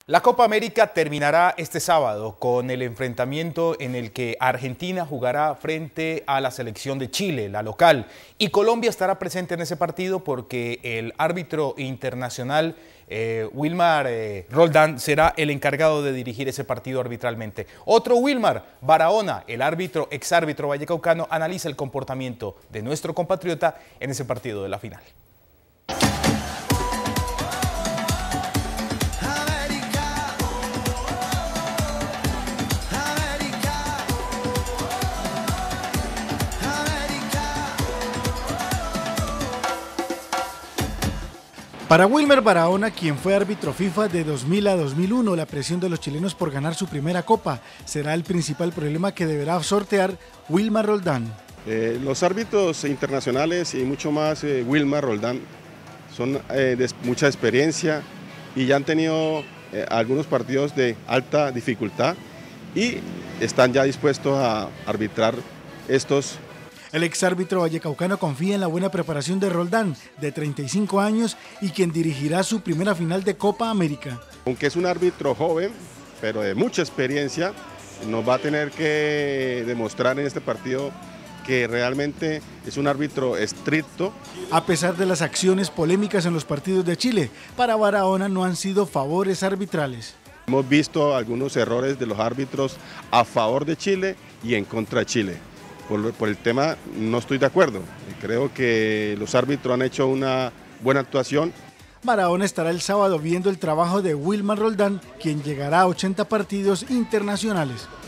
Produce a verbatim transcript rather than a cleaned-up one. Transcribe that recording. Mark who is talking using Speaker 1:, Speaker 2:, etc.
Speaker 1: La Copa América terminará este sábado con el enfrentamiento en el que Argentina jugará frente a la selección de Chile, la local, y Colombia estará presente en ese partido porque el árbitro internacional eh, Wilmar eh, Roldán será el encargado de dirigir ese partido arbitralmente. Otro Wilmar Barahona, el árbitro, exárbitro vallecaucano, analiza el comportamiento de nuestro compatriota en ese partido de la final.
Speaker 2: Para Wilmar Barahona, quien fue árbitro FIFA de dos mil a dos mil uno, la presión de los chilenos por ganar su primera copa será el principal problema que deberá sortear Wilmar Roldán.
Speaker 3: Eh, los árbitros internacionales y mucho más eh, Wilmar Roldán son eh, de mucha experiencia y ya han tenido eh, algunos partidos de alta dificultad y están ya dispuestos a arbitrar estos.
Speaker 2: El exárbitro vallecaucano confía en la buena preparación de Roldán, de treinta y cinco años, y quien dirigirá su primera final de Copa América.
Speaker 3: Aunque es un árbitro joven, pero de mucha experiencia, nos va a tener que demostrar en este partido que realmente es un árbitro estricto.
Speaker 2: A pesar de las acciones polémicas en los partidos de Chile, para Barahona no han sido favores arbitrales.
Speaker 3: Hemos visto algunos errores de los árbitros a favor de Chile y en contra de Chile. Por, por el tema no estoy de acuerdo, creo que los árbitros han hecho una buena actuación.
Speaker 2: Barahona estará el sábado viendo el trabajo de Wilmar Roldán, quien llegará a ochenta partidos internacionales.